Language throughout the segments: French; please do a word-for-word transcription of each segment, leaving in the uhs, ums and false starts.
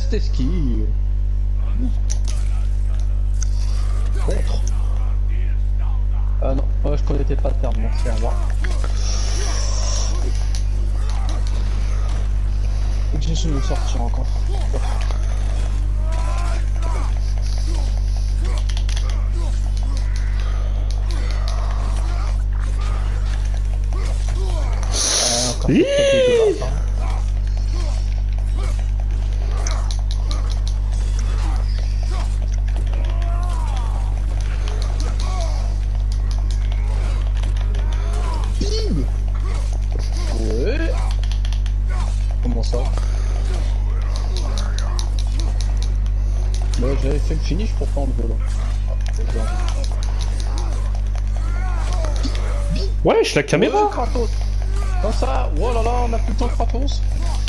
test esquive. Contre. Ah non, ouais, je connaissais pas le terme, merci, au revoir. J'essaie de me sortir encore. Euh, encore Hiiii. Ouais. Comment ça? Bah j'avais fait le finish pour pas enlever là. Wesh, la caméra. Ouais, Kratos. Comme ça, oh là là, on a plus le temps de Kratos.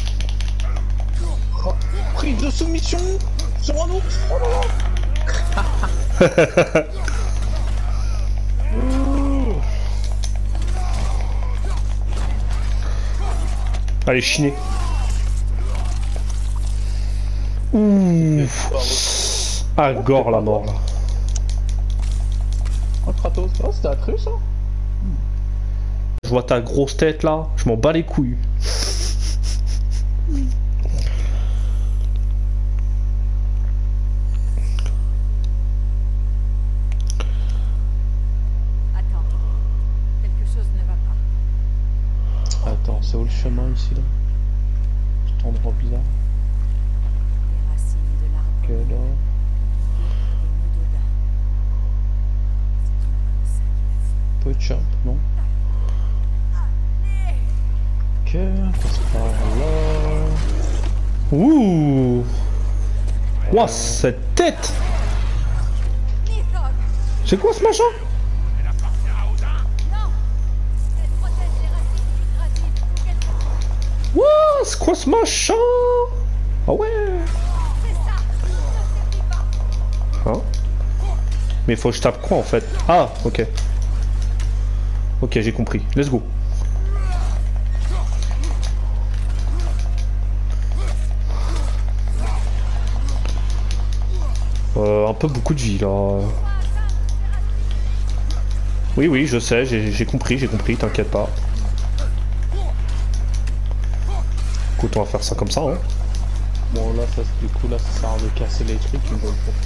Oh, prise de soumission sur un ours. Oh là là. Allez, chiner. Ouh. Ah, gore la mort là. Oh Kratos, oh, c'était accru ça. Je vois ta grosse tête là, je m'en bats les couilles. Attends, quelque chose ne va pas. Attends, c'est où le chemin ici là? Cet endroit bizarre. Les racines de l'arbre. Que là. Les nœuds d'Odin. C'est comme ça qu'il a fait. Peu de jump, non? Ok, passe par là. Ouh. Ouah, cette tête. Mithog. C'est quoi ce machin? Non. Elle protège les racines du Yggdrasil. Faut qu'elle parte. Ouah, c'est quoi ce machin? Ah ouais. C'est ça. Ça suffit pas. Hein? Mais faut que je tape quoi en fait? Ah, ok. Ok, j'ai compris. Let's go. Euh, un peu beaucoup de vie là. Oui, oui, je sais, j'ai compris, j'ai compris, t'inquiète pas. Écoute, on va faire ça comme ça, hein. Bon là, ça, du coup là, ça sert à casser les trucs une bonne fois.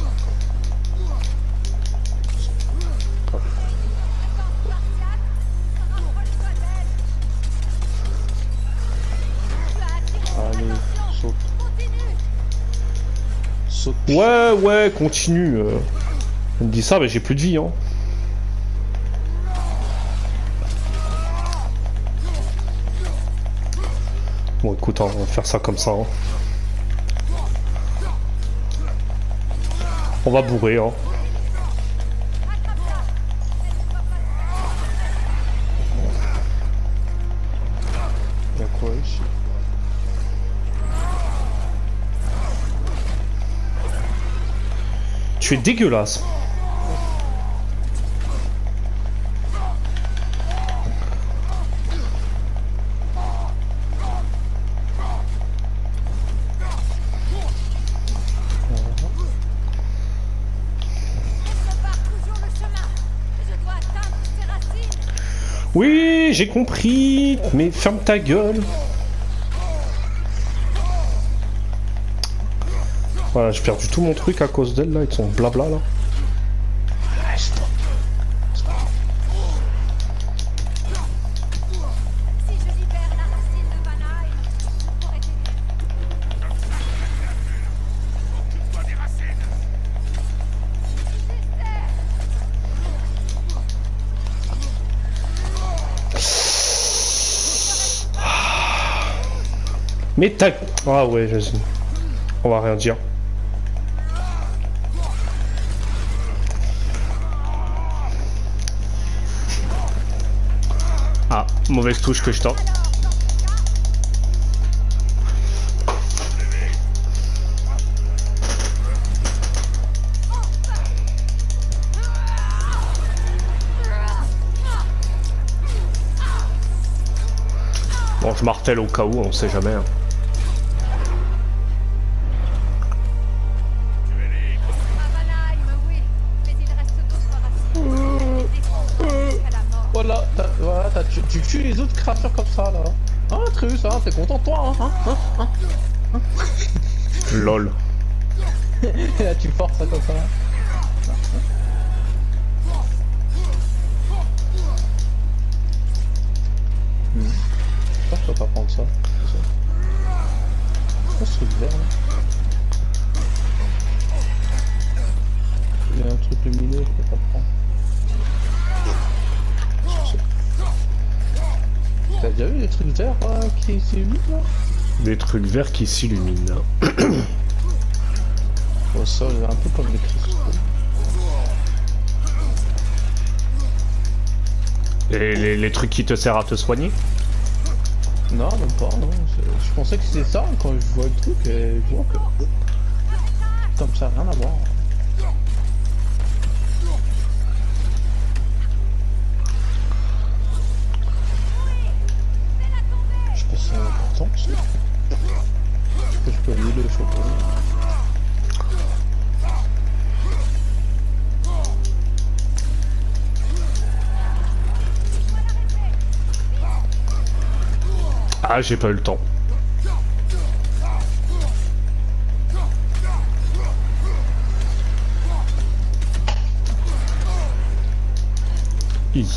Allez, saute. Saute. Ouais, ouais, continue. Euh. On me dit ça, mais j'ai plus de vie, hein. Bon, écoute, hein, on va faire ça comme ça, hein. On va bourrer, hein. Y'a quoi ici? Tu es dégueulasse. Oui, j'ai compris. Mais ferme ta gueule. Voilà, j'ai perdu tout mon truc à cause d'elle là, ils sont blabla là. Si je libère la racine de Vanheim, je pourrais t'aider. Mais tac. Ah ouais, je sais. On va rien dire. Ah, mauvaise touche que je tends. Bon, je martèle au cas où, on sait jamais. Hein. Voilà, voilà tu, tu tues les autres créatures comme ça là. Hein, Trus, hein, t'es content de toi, hein, hein, hein, hein. Lol. Et là tu forces ça comme ça. Hmm. Pourquoi je peux pas prendre ça? C'est ce truc vert là. Il y a un truc lumineux, je peux pas le prendre. T'as déjà vu des trucs verts euh, qui s'illuminent là? Des trucs verts qui s'illuminent. Au sol, un peu comme les cristaux. Et les, les trucs qui te servent à te soigner? Non, même pas, non. Je pensais que c'était ça quand je vois le truc et je vois que... Comme ça, rien à voir. Je sais pas si c'est important, ça. Je peux, je peux aller le chocolat. Ah, j'ai pas eu le temps. I.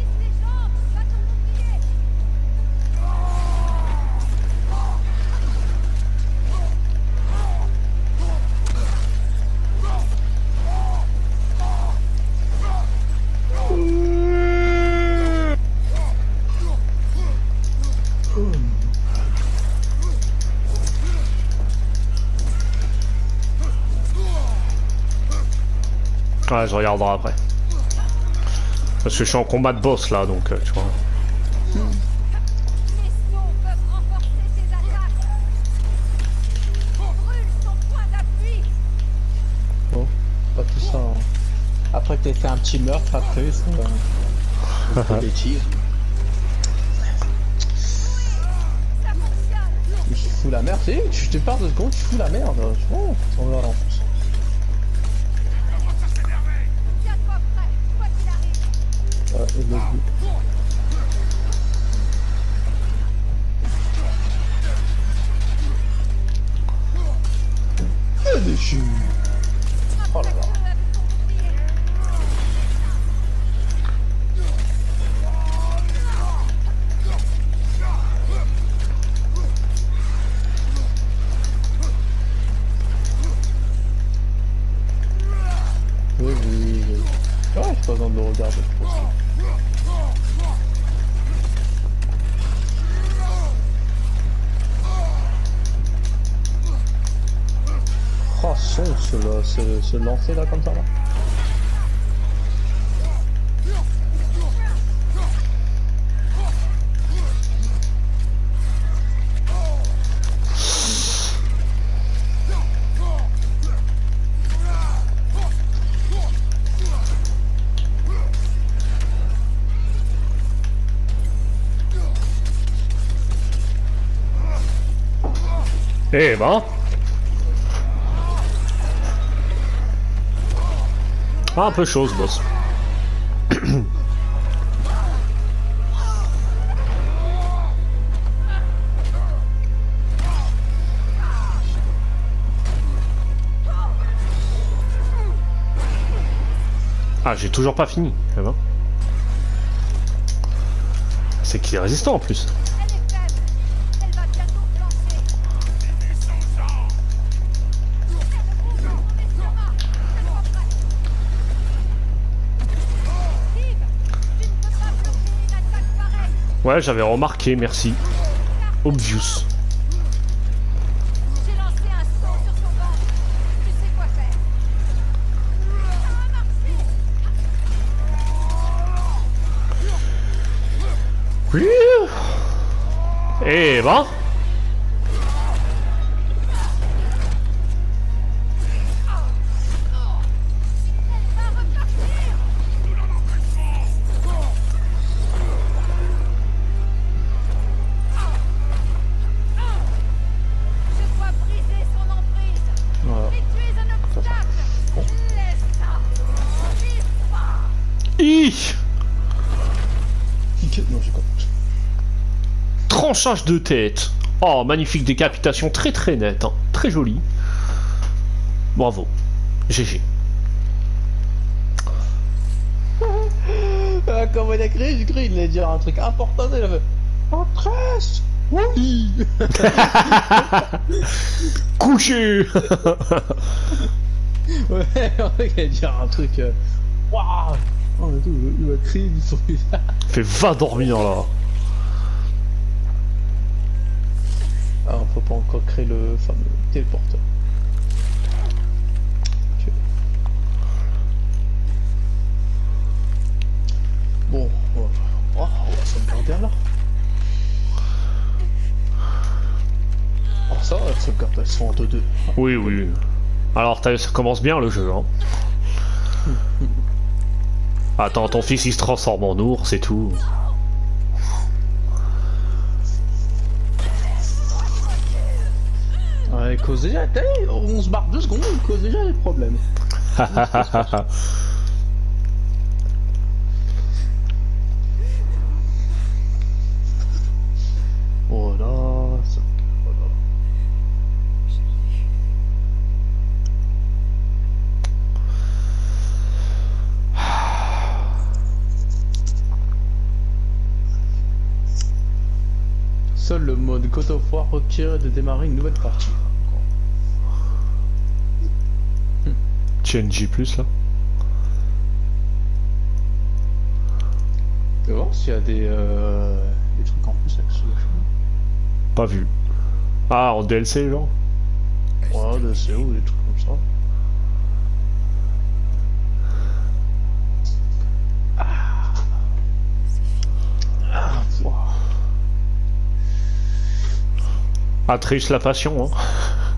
Ouais, je regarderai après. Parce que je suis en combat de boss là, donc euh, tu vois. Les snows peuvent renforcer ses attaques. Brûle son point d'appui. Bon, pas tout ça. Hein. Après que t'aies fait un petit meurtre, après, ça va. Des tirs. Ça fonctionne. Tu fous la merde, tu sais, tu te parles de secondes, tu fous la merde. Oh, on va en plus. Tiens-toi prêt, quoi qu'il arrive. Ouais, et le but. Ah, déchu. Oh là là. Oui, oui, oui. Ouais, j'ai pas besoin de le regarder. Je pense. Oh, son, se, se, se lancer là comme ça là. Eh ben. Ah, un peu chaud ce boss. Ah, j'ai toujours pas fini. Eh ben. C'est qu'il est résistant en plus. Elle est faible. Elle va bientôt flancher. Steve, tu ne peux pas bloquer une attaque pareille. Ouais, j'avais remarqué, merci. Obvious. J'ai lancé un saut sur son ventre. Tu sais quoi faire. Ça a marché. Oui. Eh ben. Va repartir. Je dois briser son emprise. Voilà. Et tu es un obstacle. Laisse ça. N'hésite pas. Hi. Que... Non, j'ai pas. Tranchage de tête. Oh, magnifique décapitation, très très nette, hein. Très jolie. Bravo. G G. Ah, comment il a créé, j'ai cru qu'il allait dire un truc important, il a fait Entresse. Oui. Couché. Ouais, en fait, il allait dire un truc. euh, Waouh. Oh, mais tout, il va crier, il faut. Fais va dormir là. Ah, on peut pas encore créer le fameux téléporteur. Ok. Bon, on va, oh, on va sauvegarder là. Oh, ça va, la sauvegarde, elles sont en deux deux. Oui, oui. Alors, t'as- ça commence bien le jeu, hein. Attends, ton fils il se transforme en ours et tout. Ouais, il cause déjà, t'as vu, on se barre deux secondes, il cause déjà des problèmes. Voilà, ça. Voilà. Seul le mode God of War requiert de démarrer une nouvelle partie. T N G plus là. Je vais voir s'il y a des, euh, des trucs en plus avec ce jeu. Pas vu. Ah, en D L C genre. Ouais, des C O ou des trucs comme ça. Ah. Ah, wow. Ah, triche la passion, hein.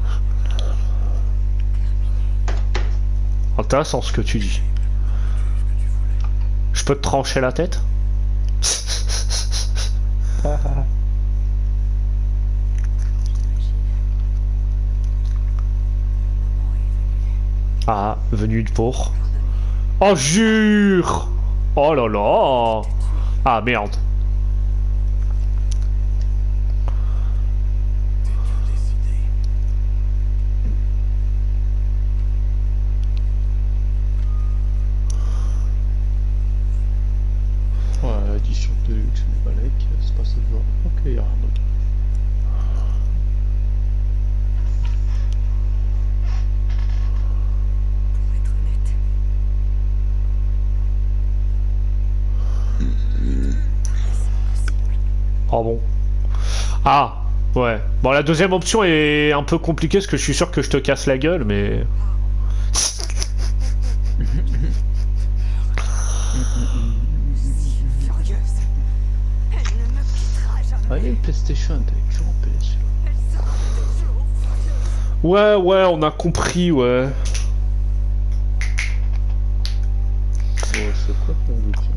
Intéressant ce que tu dis. Je peux te trancher la tête? Ah, venu de pour. Oh, jure! Oh là là! Ah, merde. Ouais, édition de luxe, mais balèque, c'est pas ça de genre. Ok, y'a rien d'autre. Oh bon. Ah, ouais. Bon, la deuxième option est un peu compliquée parce que je suis sûr que je te casse la gueule, mais... Furieuse. Elle ne me quittera jamais. Ah, il y a une PlayStation, t'avais toujours en P S. Elle sera toujours furieuse. Ouais, ouais, on a compris, ouais. Oh, c'est quoi ton outil?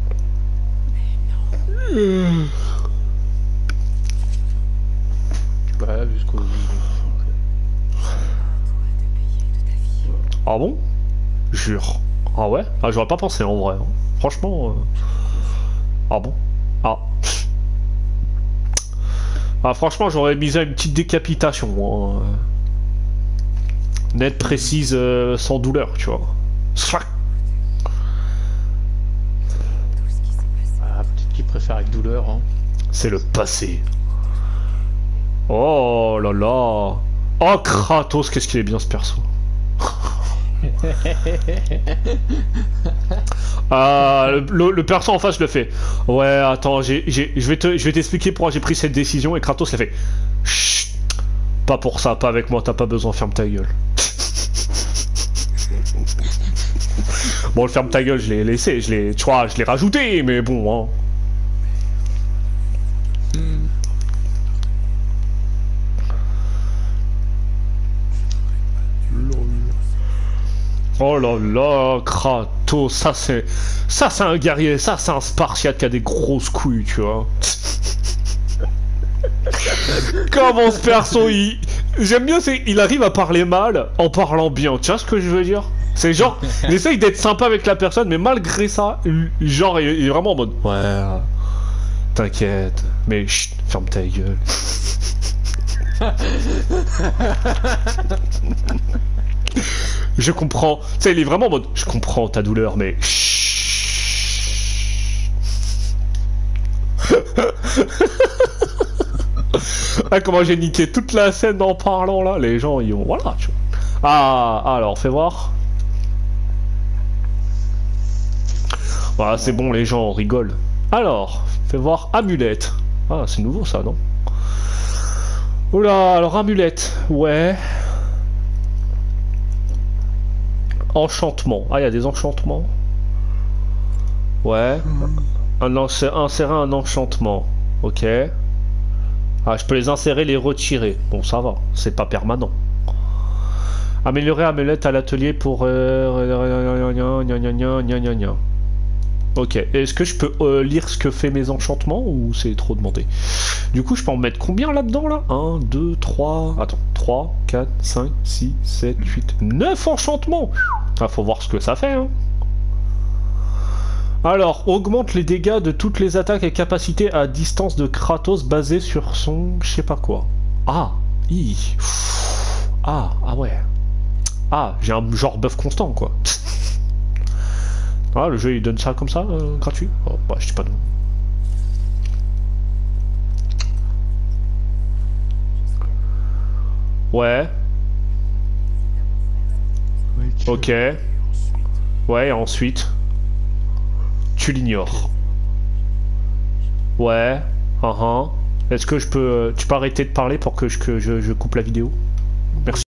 Bah, jusqu'au. Ah bon? Jure. Ah ouais? Ah, j'aurais pas pensé en vrai. hein. Franchement... euh, Ah bon? Ah. Ah, franchement, j'aurais misé à une petite décapitation. hein. Nette, précise, euh, sans douleur, tu vois. Swack. Ah, peut-être qu'il préfère avec douleur, hein. C'est le passé. Oh là là. Oh, Kratos, qu'est-ce qu'il est bien ce perso. Ah, le, le- le perso en face le fait. Ouais, attends, j'ai, j'ai, je vais te, je vais t'expliquer pourquoi j'ai pris cette décision. Et Kratos le fait. Chut. Pas pour ça, pas avec moi, t'as pas besoin, ferme ta gueule. Bon, le ferme ta gueule, je l'ai laissé, je l'ai, tu vois, je l'ai rajouté, mais bon, hein. Oh là là, Kratos, ça c'est... Ça c'est un guerrier, ça c'est un Spartiate qui a des grosses couilles, tu vois. Comment ce perso, il... J'aime bien, c'est il arrive à parler mal en parlant bien, tu vois ce que je veux dire? C'est genre, il essaye d'être sympa avec la personne, mais malgré ça, genre, il est vraiment en mode... Ouais... T'inquiète. Mais chut, ferme ta gueule. Je comprends. Tu sais, il est vraiment en mode. Je comprends ta douleur, mais. Ah, comment j'ai niqué toute la scène en parlant là. Les gens, ils ont. Voilà, tu vois. Ah, alors, fais voir. Voilà, c'est bon, les gens rigolent. Alors, fais voir amulette. Ah, c'est nouveau ça, non? Oula, alors amulette, ouais. Enchantement. Ah, il y a des enchantements. Ouais. Un insérer un enchantement. Ok. Ah, je peux les insérer, les retirer. Bon, ça va. C'est pas permanent. Améliorer amulette à l'atelier pour... Ok. Est-ce que je peux euh, lire ce que fait mes enchantements ou c'est trop demandé? Du coup, je peux en mettre combien là-dedans, là? un, deux, trois... Attends. trois, quatre, cinq, six, sept, huit, neuf enchantements. Ah, faut voir ce que ça fait, hein. Alors, augmente les dégâts de toutes les attaques et capacités à distance de Kratos basées sur son... je sais pas quoi. Ah, i. Ah, ah ouais. Ah, j'ai un genre buff constant, quoi. Ah, le jeu, il donne ça comme ça, euh, gratuit? Oh, bah, je dis pas non. Ouais. Ok. Ouais, et ensuite... Tu l'ignores. Ouais. Uh -huh. Est-ce que je peux... Tu peux arrêter de parler pour que je, que je, je coupe la vidéo? Merci.